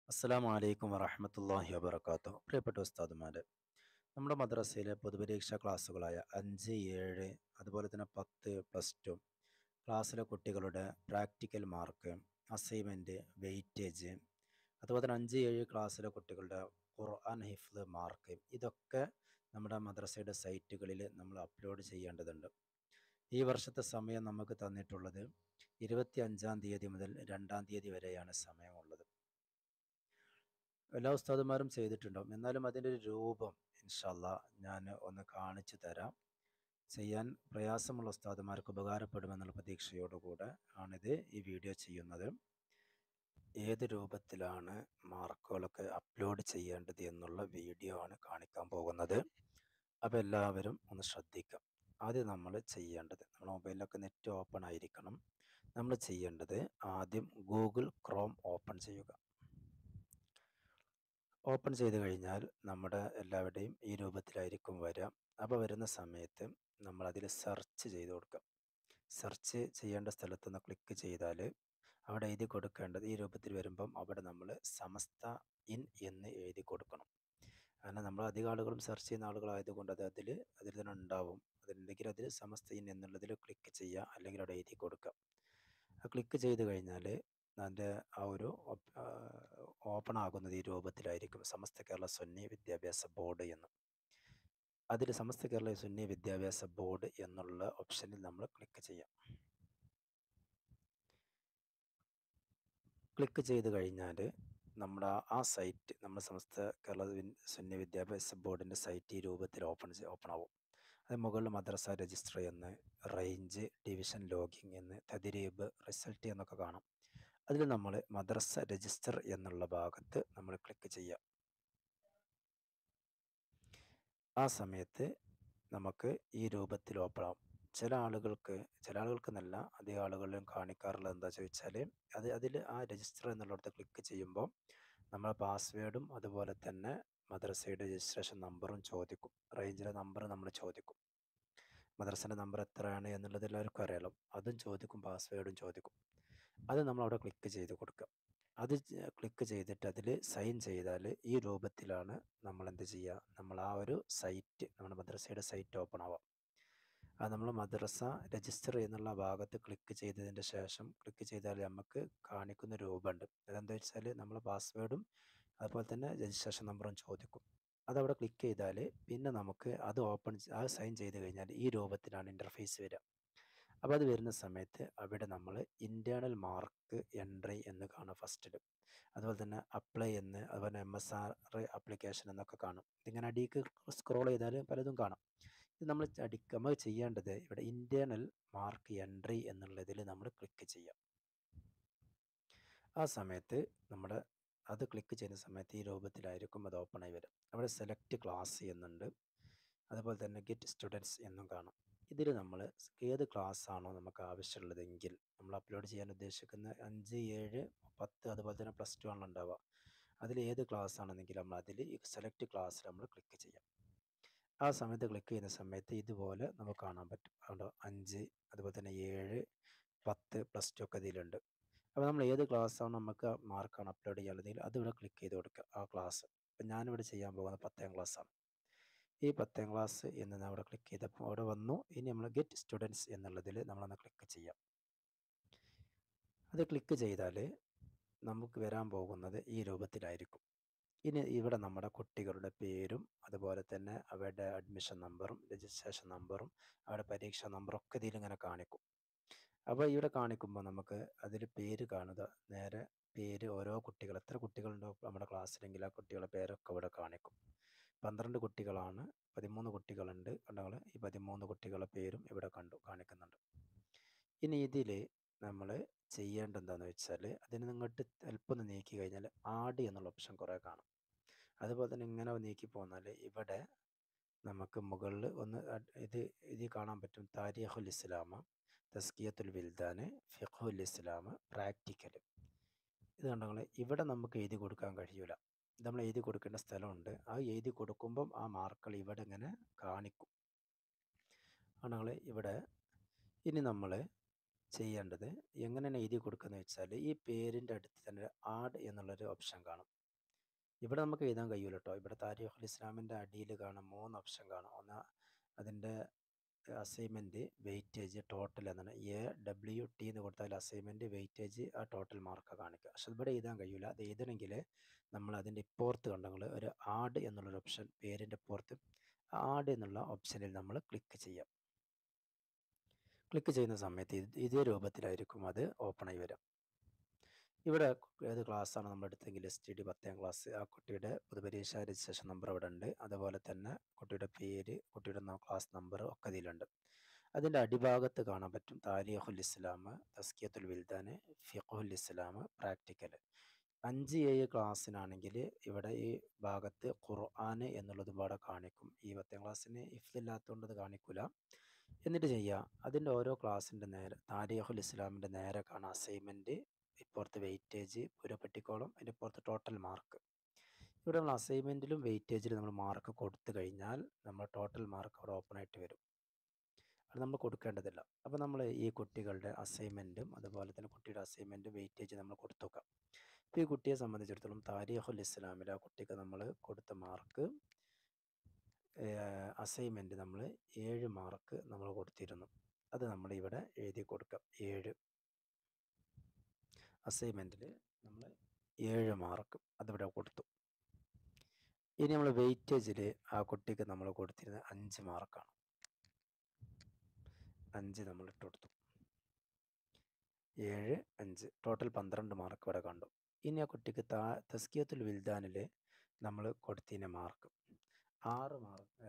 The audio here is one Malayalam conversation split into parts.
അസ്സലാമു അലൈക്കും വറഹ്മത്തുള്ളാഹി വബറകാതുഹു. പ്രിയപ്പെട്ട ഉസ്താദുമാരെ, നമ്മുടെ മദ്രസയിലെ പൊതുപരീക്ഷാ ക്ലാസ്സുകളായ 5, 7 അതുപോലെ തന്നെ 10, പ്ലസ് ടു ക്ലാസ്സിലെ കുട്ടികളുടെ പ്രാക്ടിക്കൽ മാർക്ക്, അസൈൻമെൻറ്റ്, വെയിറ്റേജ്, അതുപോലെ തന്നെ 5, 7 ക്ലാസ്സിലെ കുട്ടികളുടെ ഖുർആൻ ഹിഫ്ള് മാർക്ക്, ഇതൊക്കെ നമ്മുടെ മദ്രസയുടെ സൈറ്റുകളിൽ നമ്മൾ അപ്ലോഡ് ചെയ്യേണ്ടതുണ്ട്. ഈ വർഷത്തെ സമയം നമുക്ക് തന്നിട്ടുള്ളത് 25-ാം തീയതി മുതൽ 2-ാം തീയതി വരെയാണ് സമയമുള്ളത്. എല്ലാ ഉസ്താദുമാരും ചെയ്തിട്ടുണ്ടാവും. എന്നാലും അതിൻ്റെ ഒരു രൂപം ഇൻഷാ അല്ലാ ഞാൻ ഒന്ന് കാണിച്ചു തരാം. ചെയ്യാൻ പ്രയാസമുള്ള ഉസ്താദുമാർക്ക് ഉപകാരപ്പെടുമെന്നുള്ള പ്രതീക്ഷയോടുകൂടെ ആണിത് ഈ വീഡിയോ ചെയ്യുന്നത്. ഏത് രൂപത്തിലാണ് മാർക്കുകളൊക്കെ അപ്ലോഡ് ചെയ്യേണ്ടത് എന്നുള്ള വീഡിയോ ആണ് കാണിക്കാൻ പോകുന്നത്. അപ്പോൾ എല്ലാവരും ഒന്ന് ശ്രദ്ധിക്കാം. ആദ്യം നമ്മൾ ചെയ്യേണ്ടത്, നമ്മുടെ മൊബൈലിലൊക്കെ നെറ്റ് ഓപ്പൺ ആയിരിക്കണം. നമ്മൾ ചെയ്യേണ്ടത് ആദ്യം ഗൂഗിൾ ക്രോം ഓപ്പൺ ചെയ്യുക. ഓപ്പൺ ചെയ്ത് കഴിഞ്ഞാൽ നമ്മുടെ എല്ലാവരുടെയും ഈ രൂപത്തിലായിരിക്കും വരിക. അപ്പോൾ വരുന്ന സമയത്ത് നമ്മൾ അതിൽ സെർച്ച് ചെയ്ത് കൊടുക്കുക. സെർച്ച് ചെയ്യേണ്ട സ്ഥലത്തൊന്ന് ക്ലിക്ക് ചെയ്താൽ അവിടെ എഴുതി കൊടുക്കേണ്ടത് ഈ രൂപത്തിൽ വരുമ്പം അവിടെ നമ്മൾ സമസ്ത ഇൻ എന്ന് എഴുതി കൊടുക്കണം. കാരണം നമ്മൾ അധികം ആളുകളും സെർച്ച് ചെയ്യുന്ന ആളുകളായതുകൊണ്ട് അതിൽ തന്നെ ഉണ്ടാവും. അതുണ്ടെങ്കിൽ അതിൽ സമസ്ത ഇൻ എന്നുള്ളതിൽ ക്ലിക്ക് ചെയ്യുക, അല്ലെങ്കിൽ അവിടെ എഴുതി കൊടുക്കുക. ക്ലിക്ക് ചെയ്ത് കഴിഞ്ഞാൽ അതിൻ്റെ ആ ഒരു ഓപ്പൺ ആകുന്നത് ഈ രൂപത്തിലായിരിക്കും, സമസ്ത കേരള സുന്നി വിദ്യാഭ്യാസ ബോർഡ് എന്ന്. അതിൽ സമസ്ത കേരള സുന്നി വിദ്യാഭ്യാസ ബോർഡ് എന്നുള്ള ഓപ്ഷനിൽ നമ്മൾ ക്ലിക്ക് ചെയ്യാം. ക്ലിക്ക് ചെയ്ത് കഴിഞ്ഞാൽ നമ്മുടെ ആ സൈറ്റ്, നമ്മുടെ സമസ്ത കേരള സുന്നി വിദ്യാഭ്യാസ ബോർഡിൻ്റെ സൈറ്റ് ഈ രൂപത്തിൽ ഓപ്പൺ ആവും. അത് മുകളിൽ മദ്രസ രജിസ്റ്റർ എന്ന്, റേഞ്ച്, ഡിവിഷൻ ലോഗിങ് എന്ന്, തദ്രീബ്, റിസൾട്ട് എന്നൊക്കെ കാണാം. അതിൽ നമ്മൾ മദ്രസ രജിസ്റ്റർ എന്നുള്ള ഭാഗത്ത് നമ്മൾ ക്ലിക്ക് ചെയ്യുക. ആ സമയത്ത് നമുക്ക് ഈ രൂപത്തിൽ ഓപ്പൺ ആവും. ചില ആളുകൾക്ക് എന്നല്ല, അധികം ആളുകളിലും കാണിക്കാറുള്ളത് എന്താ ചോദിച്ചാൽ, അതിൽ ആ രജിസ്റ്റർ എന്നുള്ളിടത്ത് ക്ലിക്ക് ചെയ്യുമ്പോൾ നമ്മളെ പാസ്വേഡും അതുപോലെ തന്നെ മദ്രസയുടെ രജിസ്ട്രേഷൻ നമ്പറും ചോദിക്കും. റേഞ്ചിലെ നമ്പർ നമ്മൾ ചോദിക്കും. മദ്രസൻ്റെ നമ്പർ എത്രയാണ് എന്നുള്ളത് എല്ലാവർക്കും അറിയാലോ. അതും ചോദിക്കും, പാസ്വേഡും ചോദിക്കും. അത് നമ്മളവിടെ ക്ലിക്ക് ചെയ്ത് കൊടുക്കുക. അത് ക്ലിക്ക് ചെയ്തിട്ട് അതിൽ സൈൻ ചെയ്താൽ ഈ രൂപത്തിലാണ് നമ്മൾ എന്ത് ചെയ്യുക, നമ്മൾ ആ ഒരു സൈറ്റ്, നമ്മുടെ മദ്രസയുടെ സൈറ്റ് ഓപ്പൺ ആവാം. അത് നമ്മൾ മദ്രസ രജിസ്റ്റർ എന്നുള്ള ഭാഗത്ത് ക്ലിക്ക് ചെയ്തതിൻ്റെ ശേഷം ക്ലിക്ക് ചെയ്താൽ നമുക്ക് കാണിക്കുന്ന രൂപമുണ്ട്. അതെന്താ വെച്ചാൽ നമ്മൾ പാസ്വേഡും അതുപോലെ തന്നെ രജിസ്ട്രേഷൻ നമ്പറും ചോദിക്കും. അതവിടെ ക്ലിക്ക് ചെയ്താൽ പിന്നെ നമുക്ക് അത് സൈൻ ചെയ്ത് കഴിഞ്ഞാൽ ഈ രൂപത്തിലാണ് ഇൻ്റർഫേസ് വരിക. അപ്പോൾ അത് വരുന്ന സമയത്ത് അവിടെ നമ്മൾ ഇൻറ്റേർണൽ മാർക്ക് എൻട്രി എന്ന് കാണാം ഫസ്റ്റിൽ. അതുപോലെ തന്നെ അപ്ലൈ എന്ന്, അതുപോലെ MSR ആപ്ലിക്കേഷൻ എന്നൊക്കെ കാണും. ഇതിങ്ങനെ അടിക്ക് സ്ക്രോൾ ചെയ്താൽ പലതും കാണാം. ഇത് നമ്മൾ ചെയ്യേണ്ടത് ഇവിടെ ഇൻറ്റേർണൽ മാർക്ക് എൻട്രി എന്നുള്ളതിൽ നമ്മൾ ക്ലിക്ക് ചെയ്യാം. ആ സമയത്ത് നമ്മുടെ അത് ക്ലിക്ക് ചെയ്യുന്ന സമയത്ത് ഈ രൂപത്തിലായിരിക്കും അത് ഓപ്പൺ ആയി വരും. അവിടെ സെലക്ട് ക്ലാസ് എന്നുണ്ട്, അതുപോലെ തന്നെ ഗെറ്റ് സ്റ്റുഡൻസ് എന്നും കാണാം. ഇതിൽ നമ്മൾ ഏത് ക്ലാസ് ആണോ നമുക്ക് ആവശ്യമുള്ളതെങ്കിൽ, നമ്മൾ അപ്ലോഡ് ചെയ്യാൻ ഉദ്ദേശിക്കുന്ന 5, 7, 10 അതുപോലെ തന്നെ പ്ലസ് ടു ആണല്ലോ ഉണ്ടാവുക, അതിൽ ഏത് ക്ലാസ് ആണെന്നെങ്കിൽ നമ്മൾ അതിൽ സെലക്ട് ക്ലാസ്സിൽ നമ്മൾ ക്ലിക്ക് ചെയ്യാം. ആ സമയത്ത് ക്ലിക്ക് ചെയ്യുന്ന സമയത്ത് ഇതുപോലെ നമുക്ക് കാണാൻ പറ്റും. അതുകൊണ്ട് 5 അതുപോലെ തന്നെ 7, 10 പ്ലസ് ടു ഒക്കെ ഇതിലുണ്ട്. അപ്പോൾ നമ്മൾ ഏത് ക്ലാസ്സാണ് നമുക്ക് മാർക്കാണ് അപ്ലോഡ് ചെയ്യാനുള്ളതെങ്കിൽ അതിവിടെ ക്ലിക്ക് ചെയ്ത് കൊടുക്കുക, ആ ക്ലാസ്. അപ്പം ഞാനിവിടെ ചെയ്യാൻ പോകുന്നത് 10ാം ക്ലാസ്സാണ്. ഈ 10ാം ക്ലാസ് എന്ന് അവിടെ ക്ലിക്ക് ചെയ്തപ്പോൾ അവിടെ വന്നു. ഇനി നമ്മൾ ഗെറ്റ് സ്റ്റുഡൻസ് എന്നുള്ളതിൽ നമ്മളൊന്ന് ക്ലിക്ക് ചെയ്യാം. അത് ക്ലിക്ക് ചെയ്താൽ നമുക്ക് വരാൻ പോകുന്നത് ഈ രൂപത്തിലായിരിക്കും. ഇനി ഇവിടെ നമ്മുടെ കുട്ടികളുടെ പേരും അതുപോലെ തന്നെ അവരുടെ അഡ്മിഷൻ നമ്പറും രജിസ്ട്രേഷൻ നമ്പറും അവരുടെ പരീക്ഷാ നമ്പറും ഒക്കെ ഇതിലിങ്ങനെ കാണിക്കും. അപ്പോൾ ഇവിടെ കാണിക്കുമ്പോൾ നമുക്ക് അതിൽ പേര് കാണുക, നേരെ പേര് ഓരോ കുട്ടികൾ, എത്ര കുട്ടികളുണ്ടോ നമ്മുടെ ക്ലാസ്സിലെങ്കിൽ ആ കുട്ടികളുടെ പേരൊക്കെ ഇവിടെ കാണിക്കും. 12 കുട്ടികളാണ്, 13 കുട്ടികളുണ്ട് കണ്ടങ്ങൾ. ഈ 13 കുട്ടികളുടെ പേരും ഇവിടെ കാണിക്കുന്നുണ്ട്. ഇനി ഇതിൽ നമ്മൾ ചെയ്യേണ്ടത് എന്താണെന്ന് വെച്ചാൽ, അതിന് നിങ്ങോട്ട് അല്പം ഒന്ന് നീക്കി കഴിഞ്ഞാൽ ആഡ് എന്നുള്ള ഓപ്ഷൻ കുറേ കാണും. അതുപോലെ തന്നെ ഇങ്ങനെ നീക്കി പോന്നാൽ ഇവിടെ നമുക്ക് മുകളിൽ ഒന്ന് ഇത് കാണാൻ പറ്റും. താരീഖുൽ ഇസ്ലാം, തസ്കിയത്തുൽ വിൽദാൻ, ഫിഖ്ഹുൽ ഇസ്ലാം, പ്രാക്ടിക്കൽ. ഇത് കണ്ടങ്ങൾ. ഇവിടെ നമുക്ക് എഴുതി കൊടുക്കാൻ കഴിയില്ല. നമ്മൾ എഴുതി കൊടുക്കേണ്ട സ്ഥലമുണ്ട്. ആ എഴുതി കൊടുക്കുമ്പം ആ മാർക്കുകൾ ഇവിടെ ഇങ്ങനെ കാണിക്കും. ആണെങ്കിൽ ഇവിടെ ഇനി നമ്മൾ ചെയ്യേണ്ടത് എങ്ങനെയാണ് എഴുതി കൊടുക്കുന്നത് വെച്ചാൽ, ഈ പേരിൻ്റെ അടുത്ത് തന്നെ ആഡ് എന്നുള്ളൊരു ഓപ്ഷൻ കാണും. ഇവിടെ നമുക്ക് എഴുതാൻ കഴിയൂല കേട്ടോ. ഇവിടെ താരിഖുൽ ഇസ്ലാമിൻ്റെ അടിയിൽ കാണാം 3 ഓപ്ഷൻ കാണാം. ഒന്ന് അതിൻ്റെ അസൈൻമെൻറ്റ്, വെയിറ്റേജ്, ടോട്ടൽ എന്നാണ്. AWT എന്ന് കൊടുത്താൽ അസൈൻമെൻറ്റ്, വെയിറ്റേജ്, ആ ടോട്ടൽ മാർക്ക് കാണിക്കുക. പക്ഷെ ഇവിടെ എഴുതാൻ കഴിയില്ല. അത് എഴുതണമെങ്കിൽ നമ്മൾ അതിൻ്റെ ഇപ്പുറത്ത് കണ്ടെങ്കിൽ ഒരു ആഡ് എന്നുള്ളൊരു ഓപ്ഷൻ, പേരിൻ്റെ പുറത്ത് ആഡ് എന്നുള്ള ഓപ്ഷനിൽ നമ്മൾ ക്ലിക്ക് ചെയ്യാം. ക്ലിക്ക് ചെയ്യുന്ന സമയത്ത് ഇതേ രൂപത്തിലായിരിക്കും അത് ഓപ്പൺ ആയി വരാം. ഇവിടെ ഏത് ക്ലാസ്സാണ് നമ്മൾ എടുത്തെങ്കിൽ STD 10ാം ക്ലാസ്, ആ കുട്ടിയുടെ പൊതുപരീക്ഷ രജിസ്ട്രേഷൻ നമ്പർ ഇവിടെ ഉണ്ട്. അതുപോലെ തന്നെ കുട്ടിയുടെ പേര്, കുട്ടിയുടെ ക്ലാസ് നമ്പർ ഒക്കെ ഇതിലുണ്ട്. അതിൻ്റെ അടിഭാഗത്ത് കാണാൻ പറ്റും താരിഖുൽ ഇസ്ലാം, തസ്കിയത്തുൽ വിൽദാൻ, ഫിഖ്ഹുൽ ഇസ്ലാം, പ്രാക്ടിക്കൽ. 5-7 ക്ലാസ്സിനാണെങ്കിൽ ഇവിടെ ഈ ഭാഗത്ത് ഖുർആൻ എന്നുള്ളത് ഇവിടെ കാണിക്കും. ഈ 10ാം ക്ലാസ്സിന് ഇഫ്തില്ലാത്തതുകൊണ്ട് അത് കാണിക്കില്ല. എന്നിട്ട് ചെയ്യുക, അതിൻ്റെ ഓരോ ക്ലാസ്സിൻ്റെ നേരെ താരിഖുൽ ഇസ്ലാമിൻ്റെ നേരെ കാണാം അസൈൻമെൻറ്റ്, ഇപ്പുറത്ത് വെയിറ്റേജ്, പുരപ്പെട്ടിക്കോളം, അതിൻ്റെ പുറത്ത് ടോട്ടൽ മാർക്ക്. ഇവിടെ നമ്മൾ അസൈൻമെൻറ്റിലും വെയിറ്റേജിലും നമ്മൾ മാർക്ക് കൊടുത്തു കഴിഞ്ഞാൽ നമ്മൾ ടോട്ടൽ മാർക്ക് അവിടെ ഓപ്പൺ ആയിട്ട് വരും. അത് നമ്മൾ കൊടുക്കേണ്ടതില്ല. അപ്പോൾ നമ്മൾ ഈ കുട്ടികളുടെ അസൈൻമെൻറ്റും അതുപോലെ തന്നെ കുട്ടിയുടെ അസൈൻമെൻറ്റും വെയിറ്റേജ് നമ്മൾ കൊടുത്തു നോക്കാം. ഇപ്പോൾ ഈ കുട്ടിയെ സംബന്ധിച്ചിടത്തോളം താരിഖുൽ ഇസ്ലാമിൽ ആ കുട്ടിക്ക് നമ്മൾ കൊടുത്ത മാർക്ക്, അസൈൻമെൻറ്റ് നമ്മൾ 7 മാർക്ക് നമ്മൾ കൊടുത്തിരുന്നു. അത് നമ്മൾ ഇവിടെ എഴുതി കൊടുക്കാം. 7 അസൈൻമെൻറ്റിൽ നമ്മൾ 7 മാർക്ക് അതിവിടെ കൊടുത്തു. ഇനി നമ്മൾ വെയിറ്റേജിൽ ആ കുട്ടിക്ക് നമ്മൾ കൊടുത്തിരുന്നത് 5 മാർക്കാണ്. 5 നമ്മൾ ഇട്ട് കൊടുത്തു. 7, 5 ടോട്ടൽ 12 മാർക്ക് ഇവിടെ കണ്ടു. ഇനി ആ കുട്ടിക്ക് തസ്കിയത്തുൽ വിൽദാനിൽ നമ്മൾ കൊടുത്തിരുന്ന മാർക്ക് 6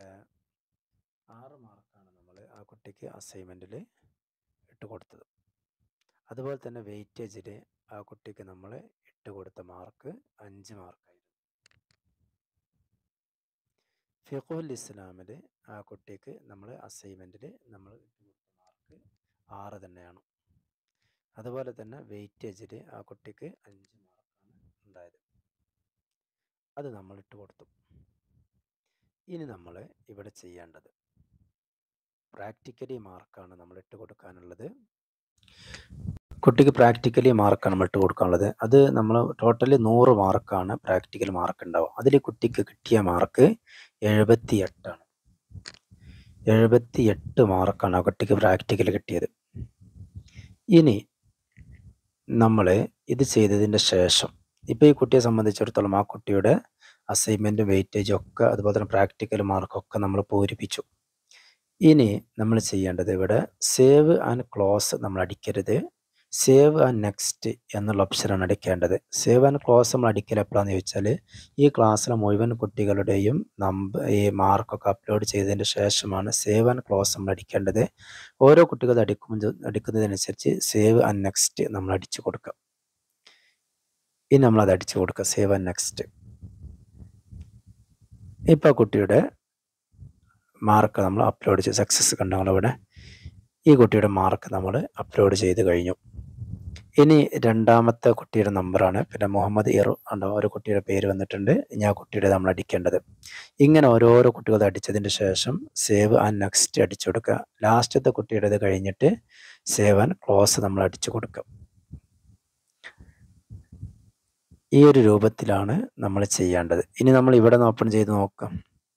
മാർക്കാണ് നമ്മൾ ആ കുട്ടിക്ക് അസൈൻമെൻറ്റിൽ ഇട്ട് കൊടുത്തത്. അതുപോലെ തന്നെ വെയിറ്റേജിൽ ആ കുട്ടിക്ക് നമ്മൾ ഇട്ട് കൊടുത്ത മാർക്ക് 5 മാർക്കായിരുന്നു. ഫിഖ്ഹുൽ ഇസ്ലാമിൽ ആ കുട്ടിക്ക് നമ്മൾ അസൈൻമെൻറ്റിൽ നമ്മൾ ഇട്ട് കൊടുത്ത മാർക്ക് 6 തന്നെയാണ്. അതുപോലെ തന്നെ വെയിറ്റേജിൽ ആ കുട്ടിക്ക് 5 മാർക്കാണ് ഉണ്ടായത്. അത് നമ്മൾ ഇട്ട് കൊടുത്തു. ഇനി നമ്മൾ ഇവിടെ ചെയ്യേണ്ടത് പ്രാക്ടിക്കലി മാർക്കാണ് നമ്മൾ ഇട്ട് കൊടുക്കാനുള്ളത്. കുട്ടിക്ക് പ്രാക്ടിക്കലി മാർക്കാണ് നമ്മൾ ഇട്ട് കൊടുക്കാനുള്ളത്. അത് നമ്മൾ ടോട്ടലി 100 മാർക്കാണ് പ്രാക്ടിക്കൽ മാർക്ക് ഉണ്ടാവും. അതിൽ കുട്ടിക്ക് കിട്ടിയ മാർക്ക് 78 ആണ്. 78 മാർക്കാണ് ആ കുട്ടിക്ക് പ്രാക്ടിക്കൽ കിട്ടിയത്. ഇനി നമ്മൾ ഇത് ചെയ്തതിൻ്റെ ശേഷം ഇപ്പോൾ ഈ കുട്ടിയെ സംബന്ധിച്ചിടത്തോളം ആ കുട്ടിയുടെ അസൈൻമെൻറ്റും വെയിറ്റേജും ഒക്കെ അതുപോലെ തന്നെ പ്രാക്ടിക്കൽ മാർക്കൊക്കെ നമ്മൾ പൂരിപ്പിച്ചു. ഇനി നമ്മൾ ചെയ്യേണ്ടത് ഇവിടെ സേവ് ആൻഡ് ക്ലോസ് നമ്മൾ അടിക്കരുത്, സേവ് ആൻഡ് നെക്സ്റ്റ് എന്നുള്ള ഓപ്ഷനാണ് അടിക്കേണ്ടത്. സേവ് ആൻഡ് ക്ലോസ് നമ്മൾ അടിക്കൽ എപ്പോഴാണെന്ന് ചോദിച്ചാൽ ഈ ക്ലാസ്സിലെ മുഴുവൻ കുട്ടികളുടെയും ഈ മാർക്കൊക്കെ അപ്ലോഡ് ചെയ്തതിന് ശേഷമാണ് സേവ് ആൻഡ് ക്ലോസ് നമ്മൾ അടിക്കേണ്ടത്. ഓരോ കുട്ടികൾ അടിക്കുന്നതിനനുസരിച്ച് സേവ് ആൻഡ് നെക്സ്റ്റ് നമ്മൾ അടിച്ചു കൊടുക്കുക. ഇനി നമ്മളത് അടിച്ചു കൊടുക്കുക, സേവ് ആൻഡ് നെക്സ്റ്റ്. ഇപ്പോൾ കുട്ടിയുടെ മാർക്ക് നമ്മൾ അപ്ലോഡ് ചെയ്ത് സക്സസ് കണ്ടോ ഇവിടെ. ഈ കുട്ടിയുടെ മാർക്ക് നമ്മൾ അപ്ലോഡ് ചെയ്ത് കഴിഞ്ഞു. ഇനി രണ്ടാമത്തെ കുട്ടിയുടെ നമ്പറാണ്, പിന്നെ മുഹമ്മദ് ഇറു ഉണ്ടോ, ഒരു കുട്ടിയുടെ പേര് വന്നിട്ടുണ്ട്. ഇനി ആ കുട്ടിയുടെ നമ്മൾ അടിക്കേണ്ടത്. ഇങ്ങനെ ഓരോരോ കുട്ടികൾ അടിച്ചതിന് ശേഷം സേവ് ആൻഡ് നെക്സ്റ്റ് അടിച്ചു കൊടുക്കുക. ലാസ്റ്റത്തെ കുട്ടിയുടേത് കഴിഞ്ഞിട്ട് സേവ് ആൻഡ് ക്ലോസ് നമ്മൾ അടിച്ചു കൊടുക്കുക. ഈ ഒരു രൂപത്തിലാണ് നമ്മൾ ചെയ്യേണ്ടത്. ഇനി നമ്മൾ ഇവിടെ ഓപ്പൺ ചെയ്ത് നോക്കാം.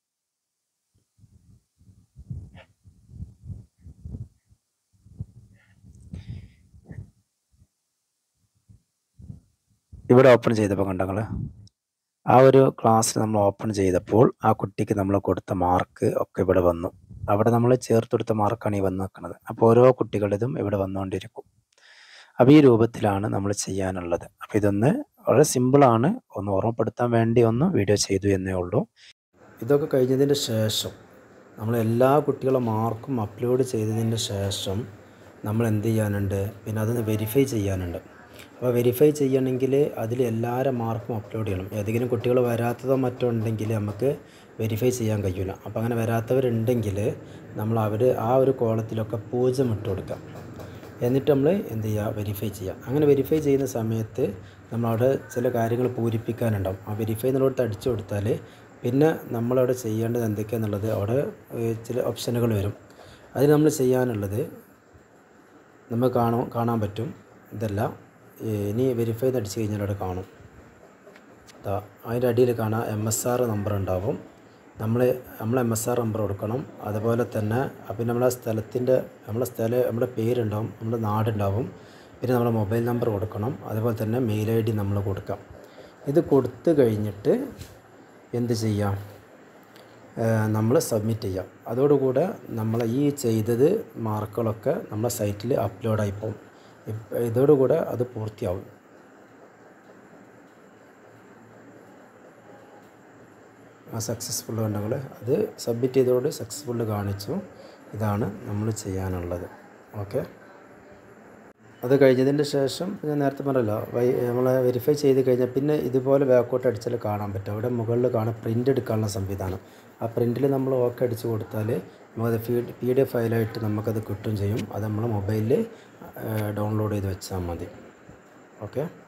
ഇവിടെ ഓപ്പൺ ചെയ്തപ്പോൾ കണ്ടങ്ങൾ ആ ഒരു ക്ലാസ്സിൽ നമ്മൾ ഓപ്പൺ ചെയ്തപ്പോൾ ആ കുട്ടിക്ക് നമ്മൾ കൊടുത്ത മാർക്ക് ഒക്കെ ഇവിടെ വന്നു. അവിടെ നമ്മൾ ചേർത്തെടുത്ത മാർക്കാണ് ഈ വന്ന് നിൽക്കുന്നത്. അപ്പോൾ ഓരോ കുട്ടികളുടേതും ഇവിടെ വന്നുകൊണ്ടിരിക്കും. അപ്പോൾ ഈ രൂപത്തിലാണ് നമ്മൾ ചെയ്യാനുള്ളത്. അപ്പോൾ ഇതൊന്ന് വളരെ സിമ്പിളാണ്, ഒന്ന് ഓർമ്മപ്പെടുത്താൻ വേണ്ടി ഒന്ന് വീഡിയോ ചെയ്തു എന്നേ ഉള്ളൂ. ഇതൊക്കെ കഴിഞ്ഞതിന് ശേഷം നമ്മൾ എല്ലാ കുട്ടികളുടെ മാർക്കും അപ്ലോഡ് ചെയ്തതിന് ശേഷം നമ്മൾ എന്ത് ചെയ്യാനുണ്ട്, പിന്നെ അതൊന്ന് വെരിഫൈ ചെയ്യാനുണ്ട്. അപ്പോൾ വെരിഫൈ ചെയ്യണമെങ്കിൽ അതിൽ എല്ലാവരുടെ മാർക്കും അപ്ലോഡ് ചെയ്യണം. ഏതെങ്കിലും കുട്ടികൾ വരാത്തതോ മറ്റോ ഉണ്ടെങ്കിൽ നമുക്ക് വെരിഫൈ ചെയ്യാൻ കഴിയില്ല. അപ്പോൾ അങ്ങനെ വരാത്തവരുണ്ടെങ്കിൽ നമ്മൾ ആ ഒരു കോളത്തിലൊക്കെ 0 ഇട്ട് കൊടുക്കാം. എന്നിട്ട് നമ്മൾ എന്ത് ചെയ്യുക, വെരിഫൈ ചെയ്യുക. അങ്ങനെ വെരിഫൈ ചെയ്യുന്ന സമയത്ത് നമ്മളവിടെ ചില കാര്യങ്ങൾ പൂരിപ്പിക്കാനുണ്ടാവും. ആ വെരിഫൈ എന്നുള്ളടത്ത് അടിച്ചു കൊടുത്താൽ പിന്നെ നമ്മളവിടെ ചെയ്യേണ്ടത് എന്തൊക്കെയാണെന്നുള്ളത് അവിടെ ചില ഓപ്ഷനുകൾ വരും. അതിൽ നമ്മൾ ചെയ്യാനുള്ളത് നമുക്ക് കാണാൻ പറ്റും. ഇതല്ല, ഇനി വെരിഫൈ എന്ന് അടിച്ചു കഴിഞ്ഞാൽ അവിടെ കാണും. അതിൻ്റെ അടിയിൽ കാണാം MSR നമ്പർ ഉണ്ടാവും. നമ്മൾ MSR നമ്പർ കൊടുക്കണം. അതുപോലെ തന്നെ പിന്നെ നമ്മുടെ പേരുണ്ടാവും, നമ്മുടെ നാടുണ്ടാവും, പിന്നെ നമ്മുടെ മൊബൈൽ നമ്പർ കൊടുക്കണം. അതുപോലെ തന്നെ മെയിൽ ID നമ്മൾ കൊടുക്കാം. ഇത് കൊടുത്തു കഴിഞ്ഞിട്ട് എന്ത് ചെയ്യാം, നമ്മൾ സബ്മിറ്റ് ചെയ്യാം. അതോടുകൂടെ നമ്മൾ ഈ ചെയ്തത് മാർക്കുകളൊക്കെ നമ്മുടെ സൈറ്റിൽ അപ്ലോഡായി പോകും. ഇതോടുകൂടെ അത് പൂർത്തിയാവും. സക്സസ്ഫുൾ ഉണ്ടെങ്കിൽ അത് സബ്മിറ്റ് ചെയ്തോട് സക്സസ്ഫുൾ കാണിച്ചു. ഇതാണ് നമ്മൾ ചെയ്യാനുള്ളത്. ഓക്കെ, അത് കഴിഞ്ഞതിൻ്റെ ശേഷം ഞാൻ നേരത്തെ പറഞ്ഞല്ലോ, നമ്മൾ വെരിഫൈ ചെയ്ത് കഴിഞ്ഞാൽ പിന്നെ ഇതുപോലെ ബാക്കോട്ട് അടിച്ചാൽ കാണാൻ പറ്റും. അവിടെ മുകളിൽ കാണാൻ പ്രിൻ്റ് എടുക്കാനുള്ള സംവിധാനം. ആ പ്രിൻറ്റിൽ നമ്മൾ ഓക്കെ അടിച്ച് കൊടുത്താൽ നമുക്കത് PDF ഫയലായിട്ട് നമുക്കത് കിട്ടുകയും ചെയ്യും. അത് നമ്മൾ മൊബൈലിൽ ഡൗൺലോഡ് ചെയ്ത് വെച്ചാൽ മതി. ഓക്കെ.